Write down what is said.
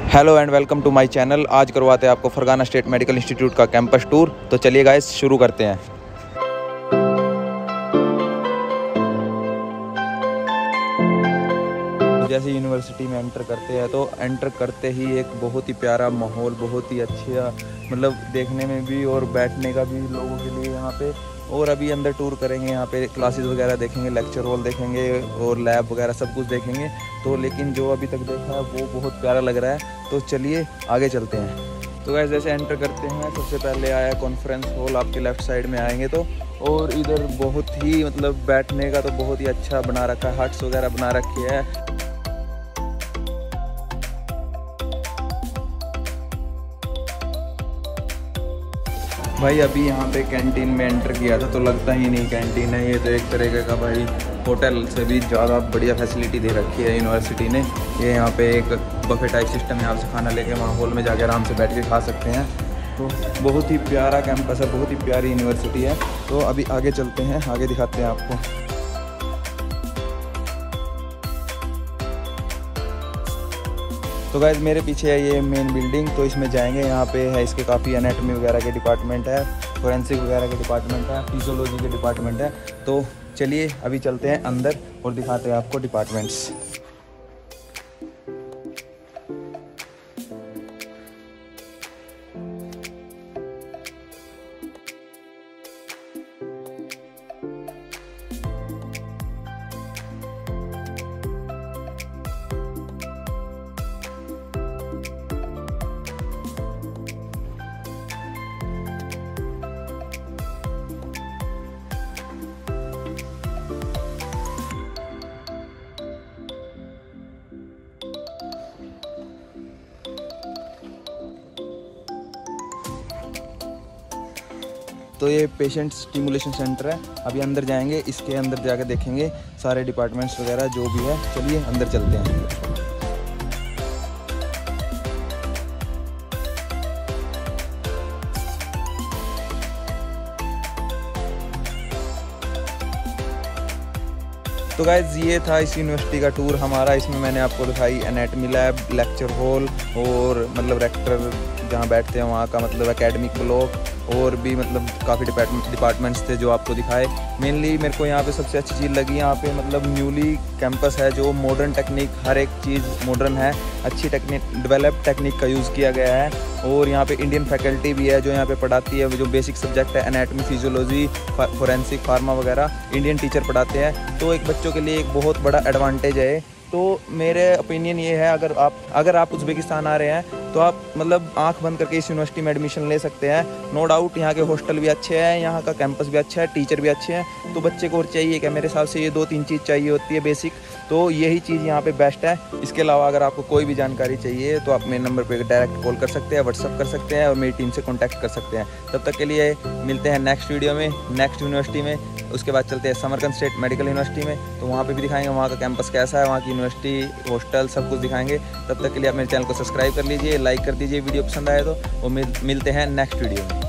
Hello and welcome to my channel. आज करवाते हैं आपको फरगाना स्टेट मेडिकल इंस्टीट्यूट का कैंपस टूर। तो चलिए गाइस शुरू करते हैं। जैसे यूनिवर्सिटी में एंटर करते हैं तो एंटर करते ही एक बहुत ही प्यारा माहौल, बहुत ही अच्छा मतलब देखने में भी और बैठने का भी लोगों के लिए यहाँ पे। और अभी अंदर टूर करेंगे, यहाँ पे क्लासेस वगैरह देखेंगे, लेक्चर हॉल देखेंगे और लैब वगैरह सब कुछ देखेंगे। तो लेकिन जो अभी तक देखा है वो बहुत प्यारा लग रहा है। तो चलिए आगे चलते हैं। तो गाइस जैसे एंटर करते हैं सबसे पहले आया कॉन्फ्रेंस हॉल, आपके लेफ़्ट साइड में आएंगे तो। और इधर बहुत ही मतलब बैठने का तो बहुत ही अच्छा बना रखा है, हट्स वगैरह बना रखी है। भाई अभी यहाँ पे कैंटीन में एंटर किया था तो लगता ही नहीं कैंटीन है, ये तो एक तरीके का भाई होटल से भी ज़्यादा बढ़िया फैसिलिटी दे रखी है यूनिवर्सिटी ने। ये यहाँ पे एक बफे टाइप सिस्टम है, यहाँ से खाना लेके वहाँ हॉल में जाके आराम से बैठ के खा सकते हैं। तो बहुत ही प्यारा कैंपस है, बहुत ही प्यारी यूनिवर्सिटी है। तो अभी आगे चलते हैं, आगे दिखाते हैं आपको। तो गाइस मेरे पीछे है ये मेन बिल्डिंग, तो इसमें जाएंगे। यहाँ पे है इसके काफ़ी एनाटॉमी वगैरह के डिपार्टमेंट है, फोरेंसिक वगैरह के डिपार्टमेंट है, फिजियोलॉजी के डिपार्टमेंट है। तो चलिए अभी चलते हैं अंदर और दिखाते हैं आपको डिपार्टमेंट्स। तो ये पेशेंट स्टिमुलेशन सेंटर है। अभी अंदर जाएंगे, इसके अंदर जाकर देखेंगे सारे डिपार्टमेंट्स वगैरह जो भी है। चलिए अंदर चलते हैं। तो गाइस ये था इस यूनिवर्सिटी का टूर हमारा। इसमें मैंने आपको दिखाई एनाटॉमी लैब, लेक्चर हॉल और मतलब रेक्टर जहाँ बैठते हैं वहाँ का मतलब एकेडमिक ब्लॉक, और भी मतलब काफ़ी डिपार्टमेंट्स थे जो आपको दिखाए। मेनली मेरे को यहाँ पे सबसे अच्छी चीज़ लगी, यहाँ पे मतलब न्यूली कैंपस है जो मॉडर्न टेक्निक, हर एक चीज़ मॉडर्न है, अच्छी टेक्निक डेवलप टेक्निक का यूज़ किया गया है। और यहाँ पे इंडियन फैकल्टी भी है जो यहाँ पे पढ़ाती है, जो बेसिक सब्जेक्ट है एनाटॉमी, फिजियोलॉजी, फोरेंसिक, फार्मा वगैरह इंडियन टीचर पढ़ाते हैं। तो एक बच्चों के लिए एक बहुत बड़ा एडवांटेज है। तो मेरे ओपिनियन ये है, अगर आप उज़्बेकिस्तान आ रहे हैं तो आप मतलब आंख बंद करके इस यूनिवर्सिटी में एडमिशन ले सकते हैं। नो डाउट यहाँ के हॉस्टल भी अच्छे हैं, यहाँ का कैंपस भी अच्छा है, टीचर भी अच्छे हैं। तो बच्चे को और चाहिए क्या? मेरे हिसाब से ये 2-3 चीज़ चाहिए होती है बेसिक, तो यही चीज़ यहाँ पे बेस्ट है। इसके अलावा अगर आपको कोई भी जानकारी चाहिए तो आप मेरे नंबर पे डायरेक्ट कॉल कर सकते हैं, व्हाट्सअप कर सकते हैं और मेरी टीम से कॉन्टैक्ट कर सकते हैं। तब तक के लिए मिलते हैं नेक्स्ट वीडियो में, नेक्स्ट यूनिवर्सिटी में। उसके बाद चलते हैं समरकंद स्टेट मेडिकल यूनिवर्सिटी में, तो वहाँ पे भी दिखाएंगे वहाँ का कैंपस कैसा है, वहाँ की यूनिवर्सिटी, हॉस्टल सब कुछ दिखाएंगे। तब तक के लिए आप मेरे चैनल को सब्सक्राइब कर लीजिए, लाइक कर दीजिए वीडियो पसंद आए तो। वो मिलते हैं नेक्स्ट वीडियो में।